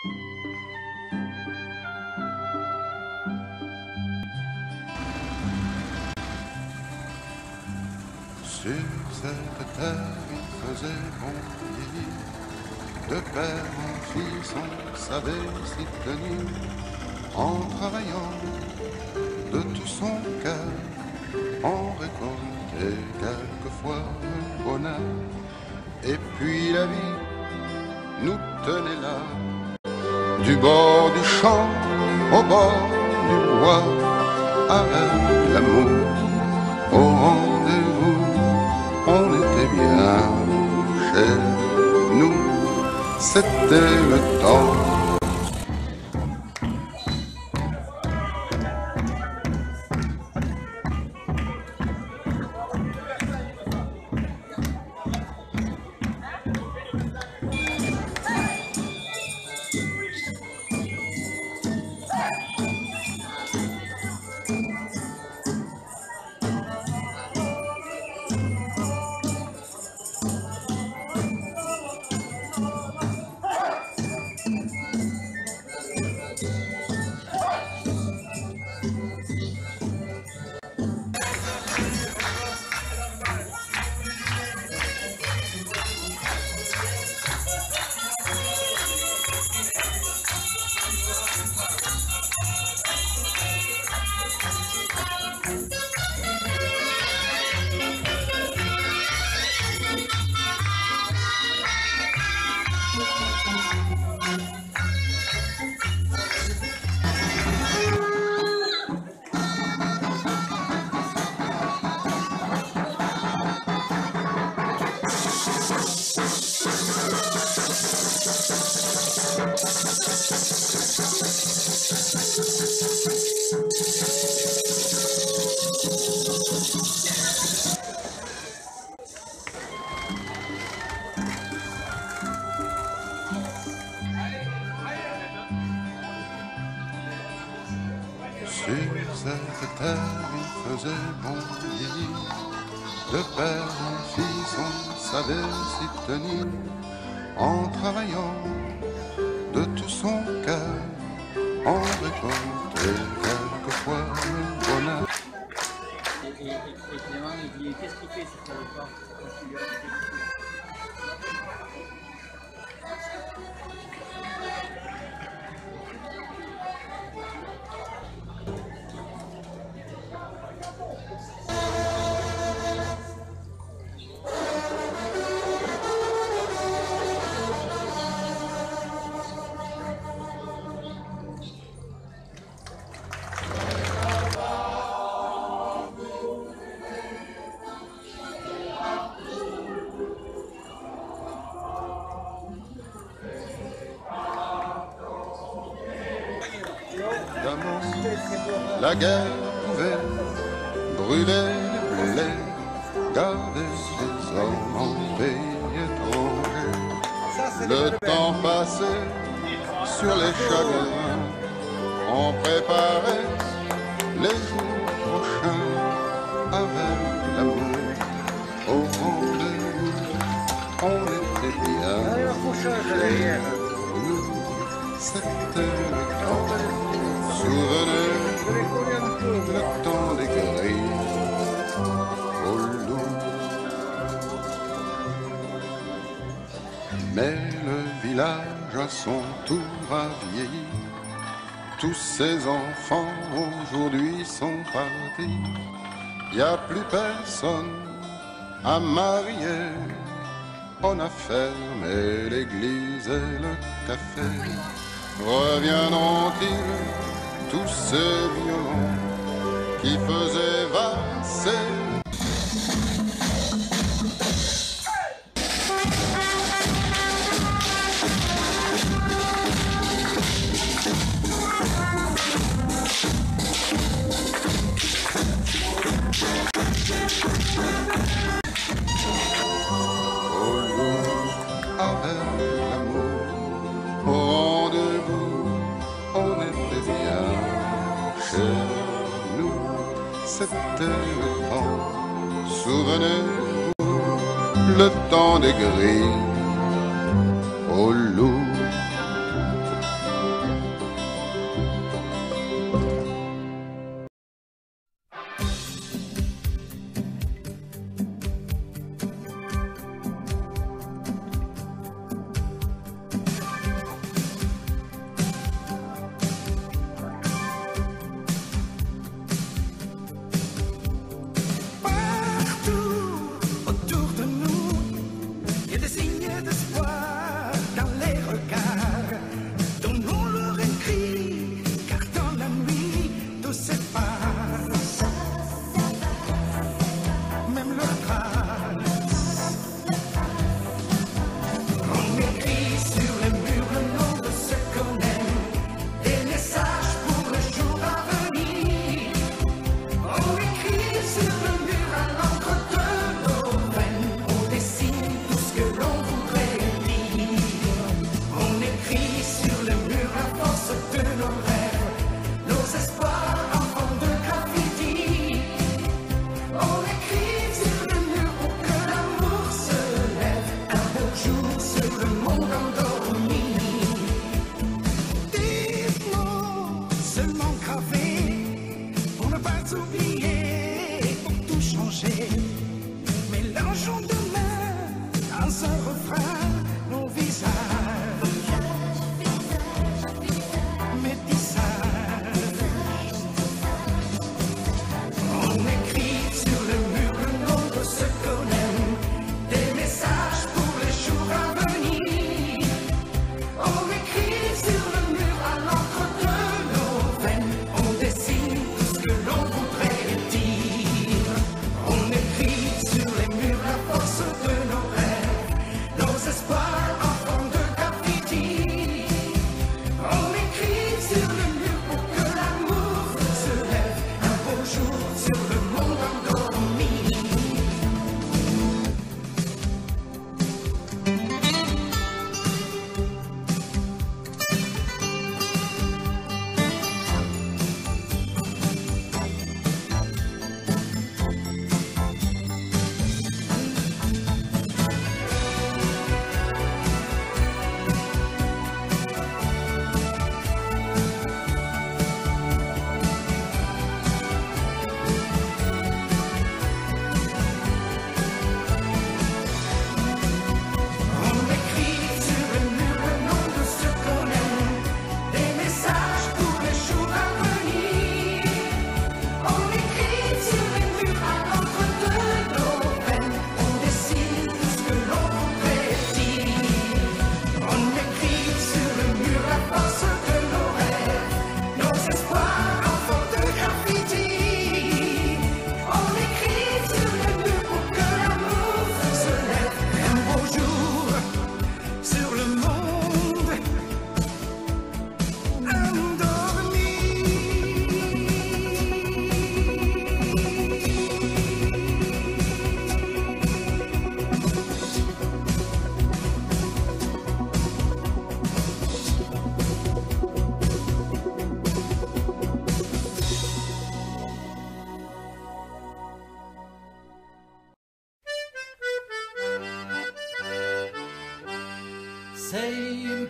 Sur cette terre, il faisait bon vieillir. De père en fils, on savait s'y tenir. En travaillant de tout son cœur, on récoltait quelquefois le bonheur. Et puis la vie nous tenait là, du bord du champ au bord du bois, avec l'amour au rendez-vous. On était bien chez nous, c'était le temps. Sur cette terre, il faisait bon vieillir. De père en fils, on savait s'y tenir. En travaillant de tout son cœur, on récoltait quelquefois le bonheur. Et Clément, il dit, qu'est-ce qu'il fait ce salopard quand tu lui as dit La guerre pouvait brûler les blés, garder les hommes en pays étranger. Le temps passé sur les chagrins, on préparait les jours prochains avec l'amour au rendez-vous. On était bien, nous, c'était le temps. Souvenez le temps des grilles au loup. Mais le village à son tour a vieilli. Tous ses enfants aujourd'hui sont partis. Y a plus personne à marier. On a fermé l'église et le café. Reviendront-ils tous ces violons qui faisaient valser? Au loup, avec l'amour, au rendez-vous, on était bien. Chez nous, c'était le temps. Souvenez-vous, le temps des grilles au loup.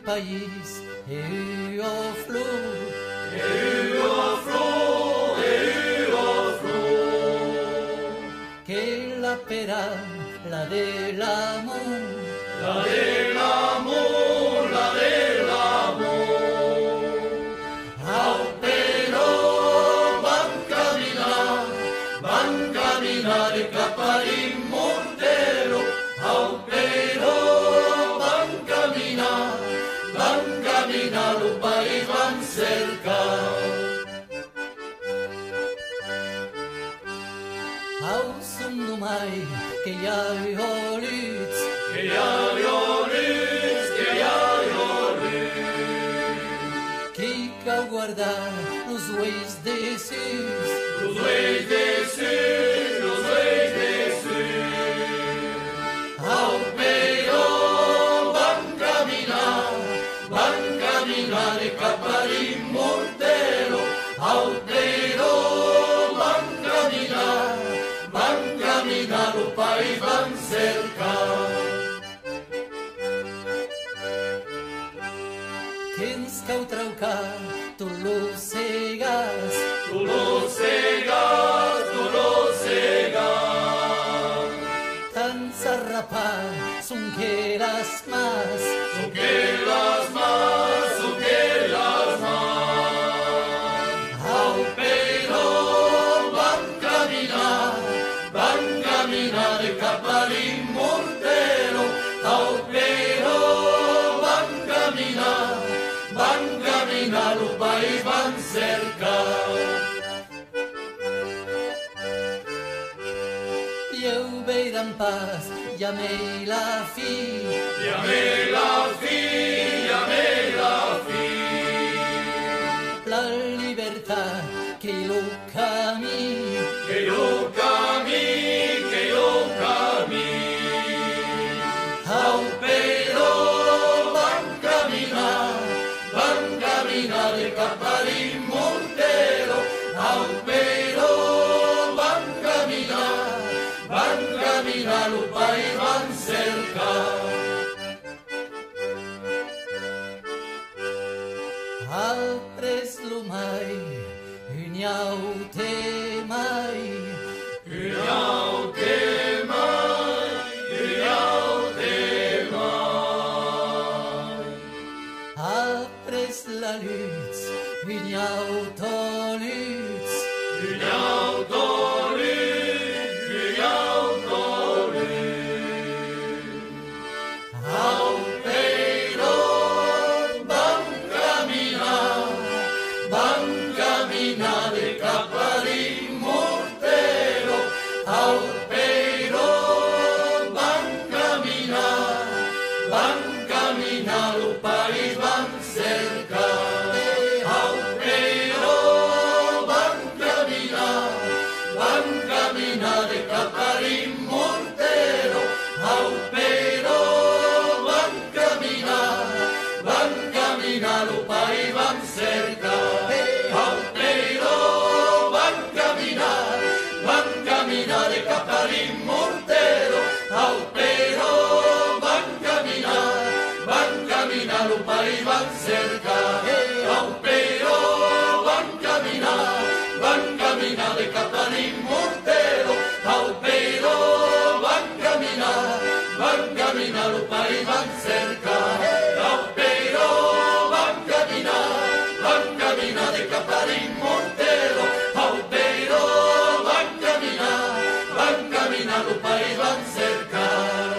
país et au flot, que la pera, la de l'amor, au però van caminar cap a l'immortero, au però van caminar el país van cercar. Au som numai que hi ha violits, qui cau guardar los uells de sis, au però van caminar cap a l'immortero, au però van caminar el país van cercar. Que ens cau traucar tu lo cegas, tan sarrapar son que las mas, au però van caminar cap a l'immortero, au però van caminar el país van cercar. Eu veiran pas, llamei la fi, la libertad que lo camí, au però van caminar cap a l'immortero, au però van caminar el país van cercar. Apres lo mai, uniau te mai, apres la luz, uniau to luz, au però van caminar cap a l'immortero, au però van caminar el país van cercar. Au però van caminar cap a l'immortero, au però van caminar el país van cercar. Au però van caminar cap a l'immortero, au però van caminar el país van cercar. Au però van caminar cap a l'immortero, au però van caminar el país van cercar. Au però van caminar cap a l'immortero, au però van caminar el país van cercar.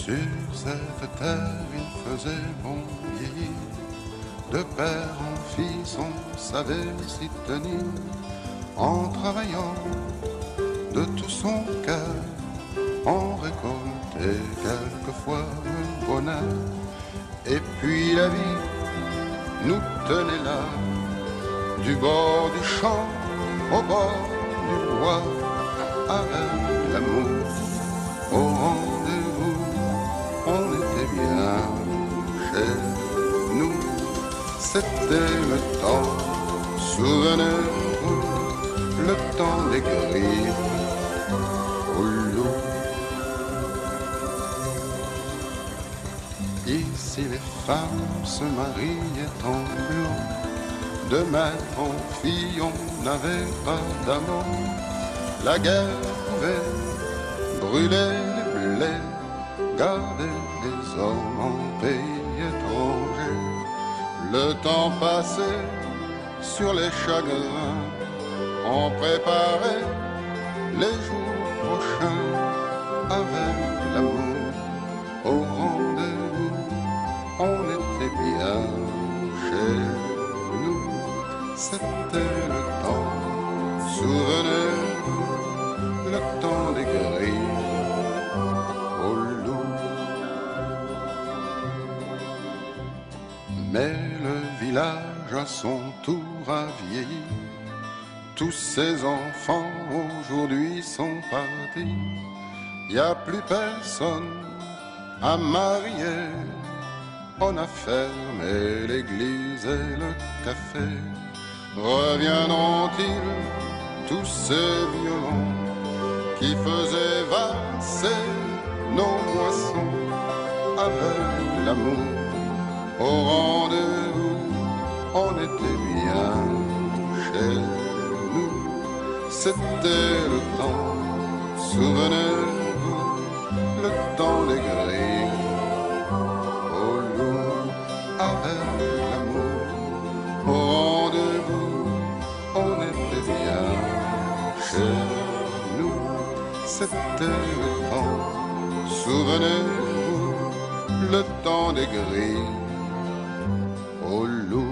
Sur cette terre, il faisait bon vieillir. De père en fils, on savait s'y tenir. En travaillant de tout son cœur, on récoltait quelquefois le bonheur. Et puis la vie nous tenait là, du bord du champ au bord du bois, avec l'amour au rendez-vous. On était bien chez nous, c'était le temps, souvenez-vous, le temps des grilles au loup. Ici les femmes se mariaient en bureau, de mère en fille on n'avait pas d'amour. La guerre pouvait brûler les blés, garder les hommes en pays étranger. Le temps passé sur les chagrins, on préparait les jours prochains avec l'amour au rendez-vous. On était bien chez nous, c'était le temps, souvenez-vous, le temps des grilles au loup. Mais le village à son tour a vieilli. Tous ces enfants aujourd'hui sont partis. Y a plus personne à marier. On a fermé l'église et le café. Reviendront-ils tous ces violons qui faisaient valser nos moissons avec l'amour au rendez-vous? On était bien chez nous, c'était le temps, souvenez-vous, le temps des grilles au loup, avec l'amour au rendez-vous. On était bien chez nous, c'était le temps, souvenez-vous, le temps des grilles au loup.